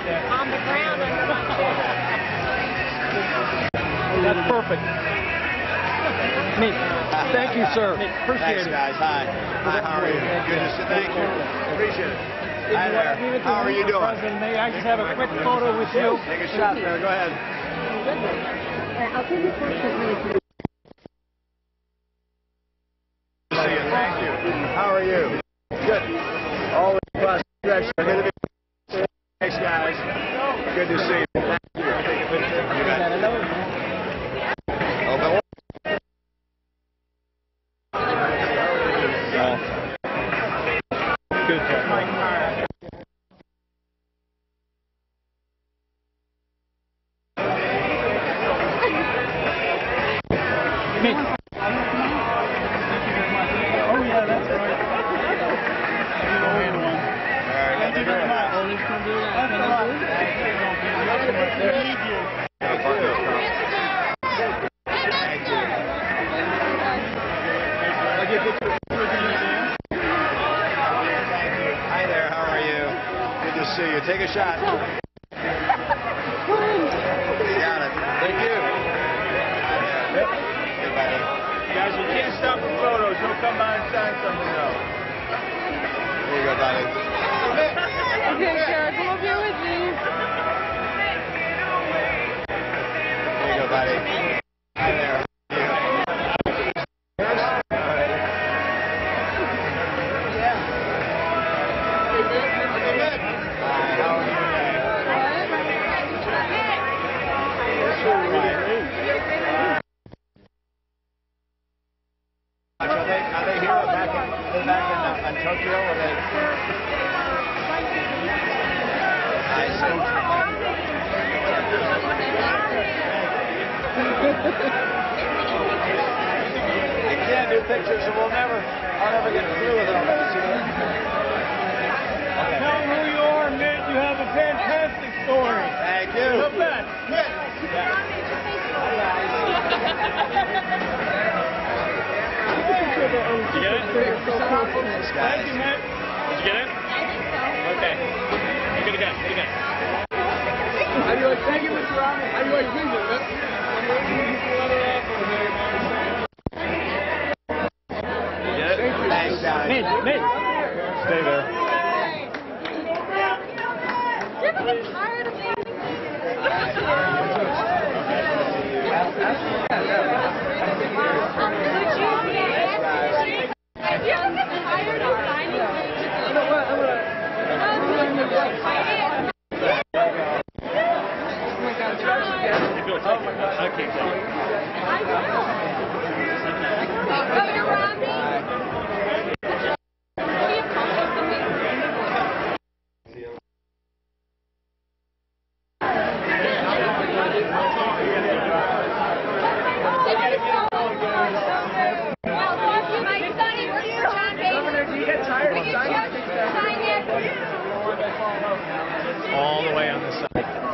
On the ground under my chair. That's perfect. Neat. Thank you, sir. Appreciate it. Thanks, guys. Hi. Hi, how are you? Good to see you. Thank you. Appreciate it. Hi there. How are you doing? May I just have a quick photo with you? Take a shot there. Go ahead. I'll take this one really. See you. Thank you. How are you? Good. Always plus stretch. Good to be. Thanks, guys. Good to see you. Thank you. Take a picture. You bet. Open. Good job. Hi there, how are you? Good to see you. Take a shot. You got it. Thank you. Yep. Hey, buddy. Guys, we can't stop for photos. Don't come by and sign something, though. Here you go, buddy. Okay, sure. Come up here with me. Here you go, buddy. Hi there. Are they here back in Tokyo? Or they? I see. I can't do pictures, so I'll never get through with it. I'll never see it. Okay. Tell them who you are, Mitt. You have a fantastic story. Thank you. The best. Mitt. Did you get it? Thank you, Mitt. Did you get it? I think so. Okay. Good again. Good again. How do you like? Thank you, Mr. Romney. How do you like music, Mitt? Thanks, guys. Mitt. Stay there. You ever get tired of me? Governor Romney. All the way on this side.